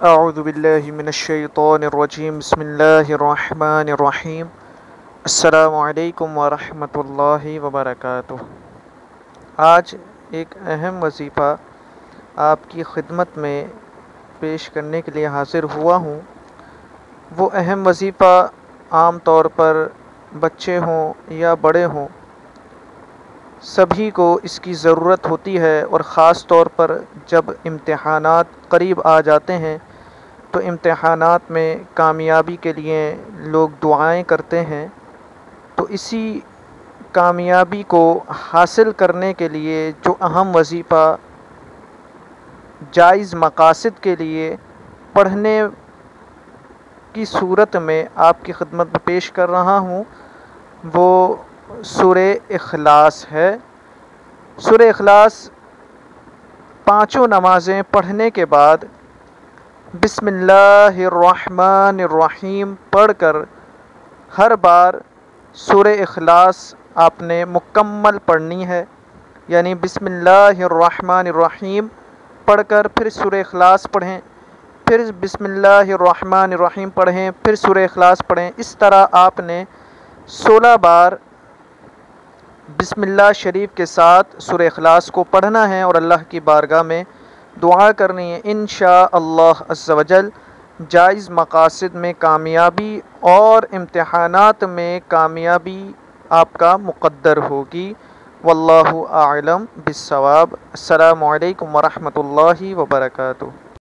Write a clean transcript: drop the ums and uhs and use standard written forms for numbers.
اعوذ باللہ من الشیطان الرجیم بسم اللہ الرحمن الرحیم السلام علیکم ورحمۃ اللہ وبرکاتہ۔ آج ایک اہم وظیفہ آپ کی خدمت میں پیش کرنے کے لیے حاضر ہوا ہوں۔ وہ اہم وظیفہ عام طور پر بچے ہوں یا بڑے ہوں، سبھی کو اس کی ضرورت ہوتی ہے، اور خاص طور پر جب امتحانات قریب آ جاتے ہیں تو امتحانات میں کامیابی کے لیے لوگ دعائیں کرتے ہیں۔ تو اسی کامیابی کو حاصل کرنے کے لیے جو اہم وظیفہ جائز مقاصد کے لیے پڑھنے کی صورت میں آپ کی خدمت میں پیش کر رہا ہوں، وہ سورہ اخلاص ہے۔ سورہ اخلاص پانچوں نمازیں پڑھنے کے بعد بسم اللہ الرحمن الرحیم پڑھ کر ہر بار سورہ اخلاص آپ نے مکمل پڑھنی ہے، یعنی بسم اللہ الرحمن الرحیم پڑھ کر پھر سورہ اخلاص پڑھیں، پھر بسم اللہ الرحمن الرحیم پڑھیں، پھر سورہ اخلاص پڑھیں۔ اس طرح آپ نے 16 بار بسم اللہ شریف کے ساتھ سورہ اخلاص کو پڑھنا ہے اور اللہ کی بارگاہ میں دعا کرنی ہے۔ انشاءاللہ عز و جل جائز مقاصد میں کامیابی اور امتحانات میں کامیابی آپ کا مقدر ہوگی۔ واللہ اعلم بالصواب۔ السلام علیکم ورحمۃ اللہ وبرکاتہ۔